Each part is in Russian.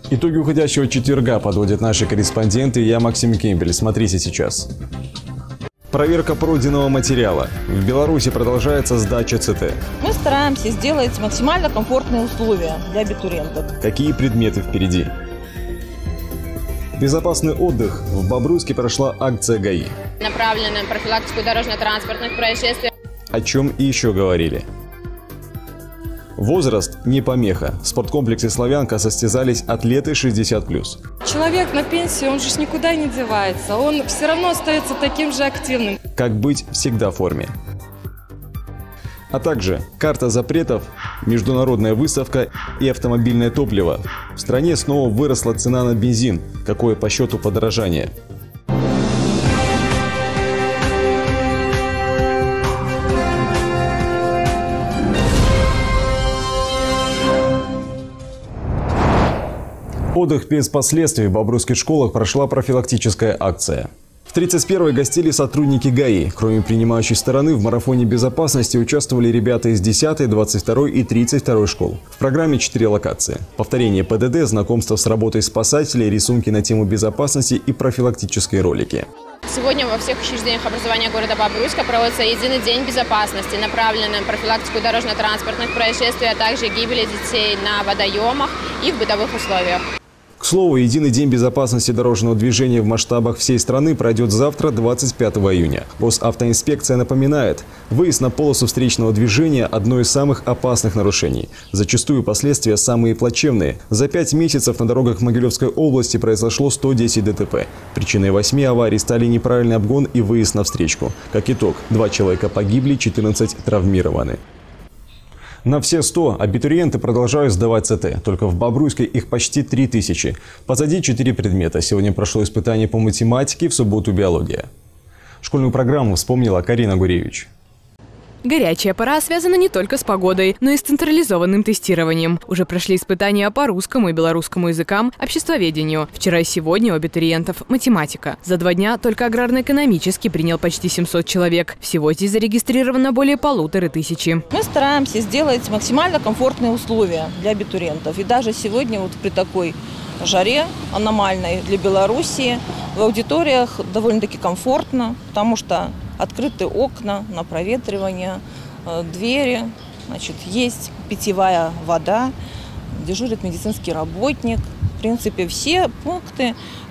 Итоги уходящего четверга подводят наши корреспонденты. Я Максим Кембель. Смотрите сейчас. Проверка пройденного материала. В Беларуси продолжается сдача ЦТ. Мы стараемся сделать максимально комфортные условия для абитуриентов. Какие предметы впереди? Безопасный отдых. В Бобруйске прошла акция ГАИ. Направленная на профилактику дорожно-транспортных происшествий. О чем и еще говорили. Возраст не помеха. В спорткомплексе «Славянка» состязались атлеты 60+. Человек на пенсии, он же никуда не девается. Он все равно остается таким же активным. Как быть всегда в форме. А также карта запретов, международная выставка и автомобильное топливо. В стране снова выросла цена на бензин. Какое по счету подорожание? Отдых без последствий. В бобруйских школах прошла профилактическая акция. В 31-й гостили сотрудники ГАИ. Кроме принимающей стороны, в марафоне безопасности участвовали ребята из 10-й, 22-й и 32-й школ. В программе 4 локации. Повторение ПДД, знакомство с работой спасателей, рисунки на тему безопасности и профилактические ролики. Сегодня во всех учреждениях образования города Бобруйска проводится единый день безопасности, направленный на профилактику дорожно-транспортных происшествий, а также гибели детей на водоемах и в бытовых условиях. К слову, единый день безопасности дорожного движения в масштабах всей страны пройдет завтра, 25 июня. Госавтоинспекция напоминает, выезд на полосу встречного движения – одно из самых опасных нарушений. Зачастую последствия самые плачевные. За 5 месяцев на дорогах Могилевской области произошло 110 ДТП. Причиной 8 аварий стали неправильный обгон и выезд на встречку. Как итог, 2 человека погибли, 14 травмированы. На все 100 абитуриенты продолжают сдавать ЦТ. Только в Бобруйске их почти 3000. Позади 4 предмета. Сегодня прошло испытание по математике, в субботу биология. Школьную программу вспомнила Карина Гуревич. Горячая пора связана не только с погодой, но и с централизованным тестированием. Уже прошли испытания по русскому и белорусскому языкам, обществоведению. Вчера и сегодня у абитуриентов математика. За 2 дня только аграрно-экономический принял почти 700 человек. Всего здесь зарегистрировано более 1500. Мы стараемся сделать максимально комфортные условия для абитуриентов. И даже сегодня вот при такой жаре аномальной для Белоруссии в аудиториях довольно-таки комфортно, потому что открыты окна на проветривание, двери, значит, есть питьевая вода, дежурит медицинский работник. В принципе, все пункты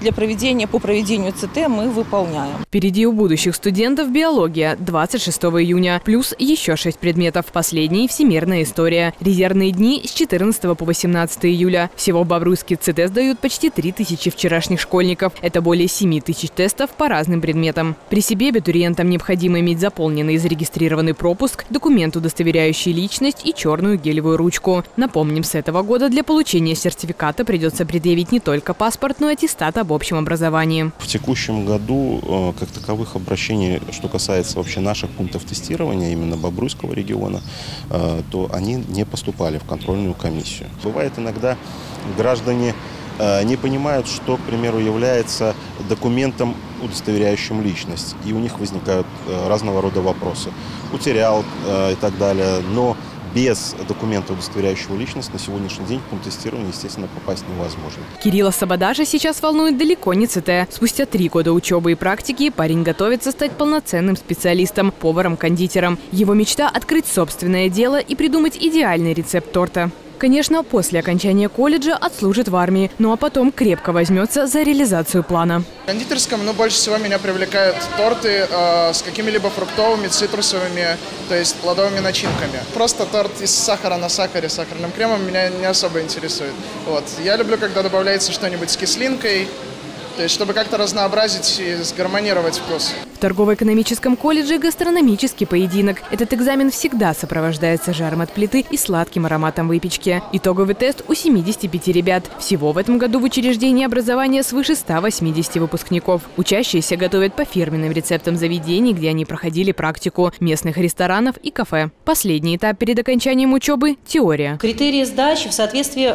по проведению ЦТ мы выполняем. Впереди у будущих студентов биология 26 июня, плюс еще 6 предметов. Последний – всемирная история. Резервные дни с 14 по 18 июля. Всего в Бобруйске ЦТ сдают почти 3000 вчерашних школьников. Это более 7000 тестов по разным предметам. При себе абитуриентам необходимо иметь заполненный и зарегистрированный пропуск, документ, удостоверяющий личность и черную гелевую ручку. Напомним, с этого года для получения сертификата придется предъявить не только паспорт, но и аттестат об общем образовании. В текущем году, как таковых обращений, что касается вообще наших пунктов тестирования, именно Бобруйского региона, то они не поступали в контрольную комиссию. Бывает иногда граждане не понимают, что, к примеру, является документом, удостоверяющим личность, и у них возникают разного рода вопросы. Утерял и так далее, но без документа, удостоверяющего личность, на сегодняшний день в пункт тестирования, естественно, попасть невозможно. Кирилла Сабадажа сейчас волнует далеко не ЦТ. Спустя 3 года учебы и практики парень готовится стать полноценным специалистом, поваром-кондитером. Его мечта – открыть собственное дело и придумать идеальный рецепт торта. Конечно, после окончания колледжа отслужит в армии, ну а потом крепко возьмется за реализацию плана. В кондитерском, больше всего меня привлекают торты с какими-либо фруктовыми, цитрусовыми, то есть плодовыми начинками. Просто торт из сахара на сахаре с сахарным кремом меня не особо интересует. Я люблю, когда добавляется что-нибудь с кислинкой, то есть чтобы как-то разнообразить и сгармонировать вкус. В торгово-экономическом колледже гастрономический поединок. Этот экзамен всегда сопровождается жаром от плиты и сладким ароматом выпечки. Итоговый тест у 75 ребят. Всего в этом году в учреждении образования свыше 180 выпускников. Учащиеся готовят по фирменным рецептам заведений, где они проходили практику, местных ресторанов и кафе. Последний этап перед окончанием учебы – теория. Критерии сдачи в соответствии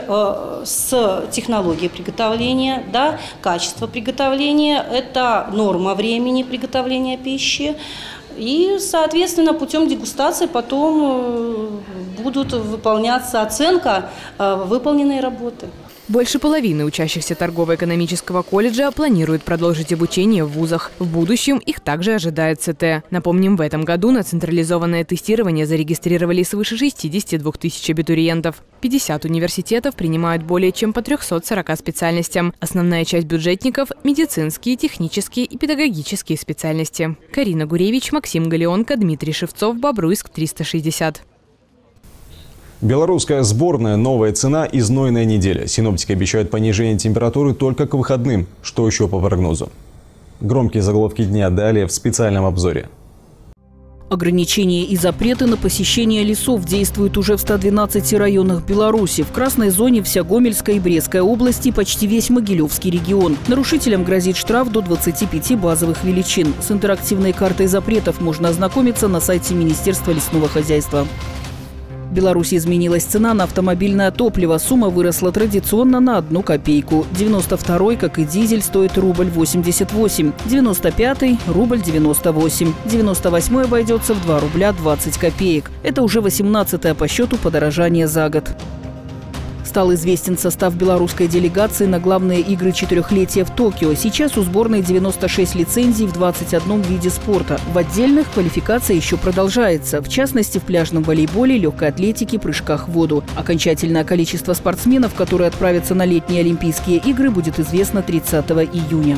с технологией приготовления, качество приготовления, это норма времени приготовления пищи. И, соответственно, путем дегустации потом будут выполняться оценка выполненной работы. Больше половины учащихся торгово-экономического колледжа планируют продолжить обучение в вузах. В будущем их также ожидает ЦТ. Напомним, в этом году на централизованное тестирование зарегистрировали свыше 62 тысяч абитуриентов. 50 университетов принимают более чем по 340 специальностям. Основная часть бюджетников – медицинские, технические и педагогические специальности. Карина Гуревич, Максим Галеонко, Дмитрий Шевцов, Бобруйск, 360. Белорусская сборная. Новая цена и знойная неделя. Синоптики обещают понижение температуры только к выходным. Что еще по прогнозу? Громкие заголовки дня далее в специальном обзоре. Ограничения и запреты на посещение лесов действуют уже в 112 районах Беларуси. В красной зоне вся Гомельская и Брестская области, почти весь Могилевский регион. Нарушителям грозит штраф до 25 базовых величин. С интерактивной картой запретов можно ознакомиться на сайте Министерства лесного хозяйства. В Беларуси изменилась цена на автомобильное топливо. Сумма выросла традиционно на 1 копейку. 92-й, как и дизель, стоит рубль 88. 95-й – рубль 98. 98-й обойдется в 2 рубля 20 копеек. Это уже 18-е по счету подорожание за год. Стал известен состав белорусской делегации на главные игры четырехлетия в Токио. Сейчас у сборной 96 лицензий в 21 виде спорта. В отдельных квалификация еще продолжается. В частности, в пляжном волейболе, легкой атлетике, прыжках в воду. Окончательное количество спортсменов, которые отправятся на летние Олимпийские игры, будет известно 30 июня.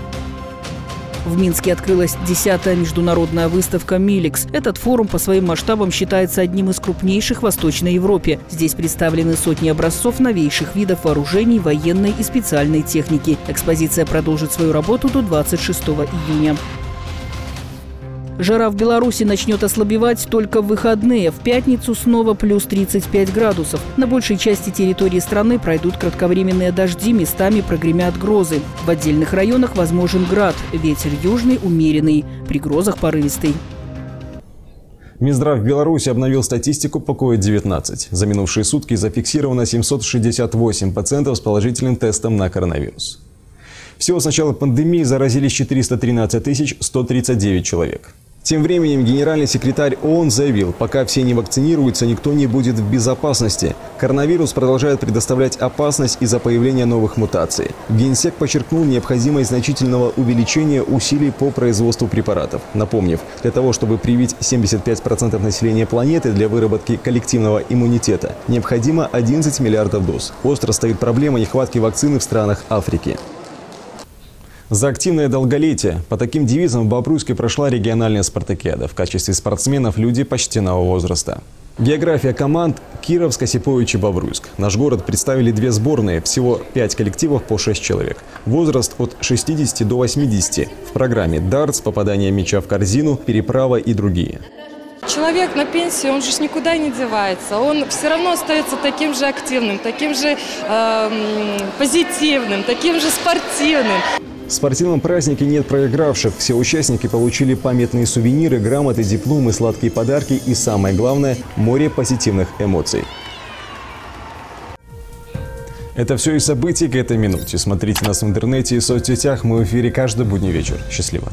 В Минске открылась 10-я международная выставка «Миликс». Этот форум по своим масштабам считается одним из крупнейших в Восточной Европе. Здесь представлены сотни образцов новейших видов вооружений, военной и специальной техники. Экспозиция продолжит свою работу до 26 июня. Жара в Беларуси начнет ослабевать только в выходные. В пятницу снова плюс 35 градусов. На большей части территории страны пройдут кратковременные дожди, местами прогремят грозы. В отдельных районах возможен град. Ветер южный умеренный, при грозах порывистый. Минздрав Беларуси обновил статистику по COVID-19. За минувшие сутки зафиксировано 768 пациентов с положительным тестом на коронавирус. Всего с начала пандемии заразились 413 139 человек. Тем временем генеральный секретарь ООН заявил, пока все не вакцинируются, никто не будет в безопасности. Коронавирус продолжает предоставлять опасность из-за появления новых мутаций. Генсек подчеркнул необходимость значительного увеличения усилий по производству препаратов. Напомнив, для того, чтобы привить 75% населения планеты для выработки коллективного иммунитета, необходимо 11 миллиардов доз. Остро стоит проблема нехватки вакцины в странах Африки. За активное долголетие. По таким девизам в Бобруйске прошла региональная спартакиада. В качестве спортсменов люди почтенного возраста. География команд – Кировск, Осипович и Бобруйск. Наш город представили 2 сборные, всего 5 коллективов по 6 человек. Возраст от 60 до 80. В программе дартс, попадание мяча в корзину, переправа и другие. Человек на пенсии, он же никуда не девается. Он все равно остается таким же активным, таким же позитивным, таким же спортивным. В спортивном празднике нет проигравших. Все участники получили памятные сувениры, грамоты, дипломы, сладкие подарки и, самое главное, море позитивных эмоций. Это все и события к этой минуте. Смотрите нас в интернете и соцсетях. Мы в эфире каждый будний вечер. Счастливо!